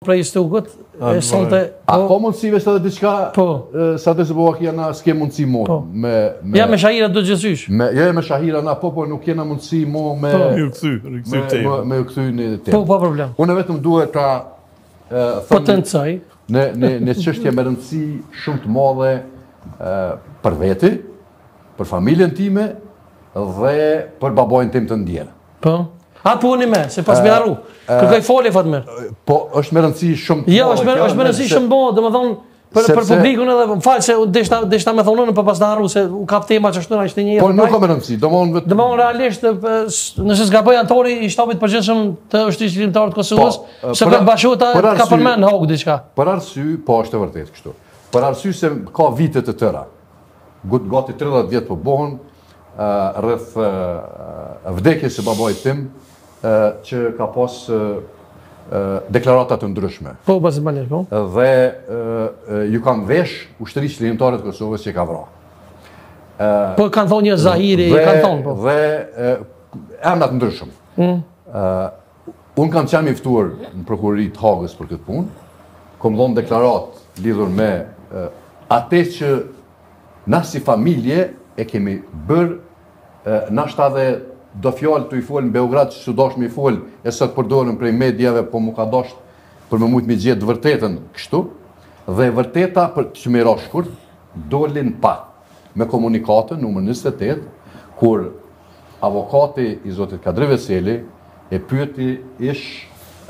prej Stukut, e sonte... A ka mundësive së dhe diçka, sa të Slovakia na s'ke mundësi mo? Ja me Shahira do gjësysh. Jo, me Shahira na po nuk kena mundësi mo me... Me u këthy një temë. Po problem. Unë vetëm duhet ta... Potencoj. Në çështje me rëndësi shumë të madhe për veti, për familjen time dhe për babojnë tim të ndjerë. Po? A puni me, se pas me arru. Kërkoj foli, Fatmir. Po, është me rëndësi shumë të madhe. Jo, është me rëndësi shumë madhe, dhe më thonë, për publikun edhe, më falë se deshta me thonë në për pas në arru, se u kap tema që ashtu në ishte një... Po, nuk ka me rëndësi, do më realisht, nëse s'ka bëj antori i shtabit përgjithshëm të ushtrisë ligjimtare të Kosovës, se për bashkota ka përmend hog diçka. Për arsye, po është e vërtetë kështu. Për arsye se ka vite të tëra. Gati 30 vjet po bëhen rreth vdekjes së babait tim, që ka pas deklarata të ndryshme. Po, pas balesh, po. Dhe ju kam vesh ushtrisë ligjimtare të Kosovës që ka vrarë. Po, kanë thonë një Zahiri, kanë thonë, po. Dhe emrat ndryshëm. Unë kam qenë i ftuar në prokurori të Hagës për këtë punë, kom dhënë deklarat lidhur me atë që na si familje e kemi bërë, nashta dhe do fjallë të i folë në Beograd që dosh me i folë, e sot përdorën prej medjave, po mu ka dosh për me mujtë me gjithë vërtetën kështu, dhe vërteta për që me ra shkurt, dolin pa, me komunikatën numër 28, kur avokati i zotit Kadri Veseli e pyeti ish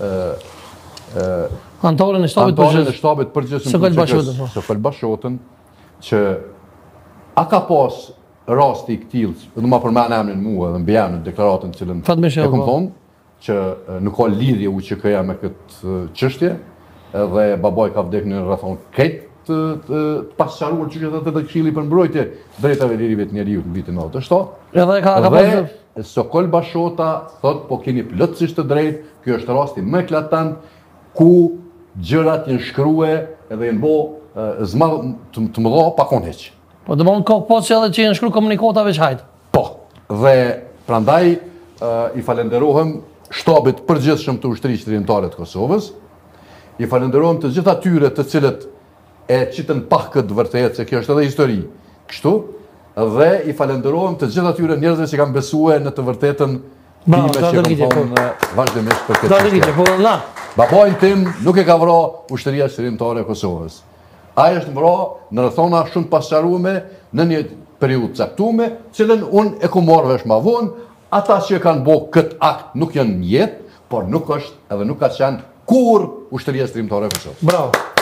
antarën e shtabit përgjithshëm së Fëlbashotën, që a ka pas rasti i këtilë, dhe ma përmen emrin mua dhe mbjem në deklaratën cilën e kom thonë, që nuk ka lidhje u që këja me këtë qështje, dhe babaj ka vdek në rrethon këtë të pasqaruar që këtë të këshilli për mbrojtje drejtave lirive të njeriut në vitin 97. Dhe Sokol Bashota thot, po keni plotësisht të drejt, kjo është rasti më eklatant, ku gjërat jenë shkrue edhe jenë bo të mëdha pa koneq. Po dhe mund ka posë edhe që jenë shkru komunikatave që hajtë. Po, dhe prandaj i falenderohem shtabit përgjithshëm të ushtrisë ligjimtare të Kosovës, i falenderohem të gjitha atyre të cilët e qitën pak këtë vërtet, se kjo është edhe histori, kështu, dhe i falenderohem të gjitha atyre njerëzve që kanë besuar në të vërtetën time që kam thonë vazhdimisht për këtë çështje. Babajnë tim nuk e ka vrarë ushtria ligjimtare e Kosovës. Aja është vra në rrethona shumë pasqarume në një periudhë caktuar, cilën unë e ku marrë vesh ma vonë, ata që kanë bërë këtë akt nuk janë në jetë, por nuk është edhe nuk ka qenë kur ushtria ligjimtare e Kosovës. Bravo.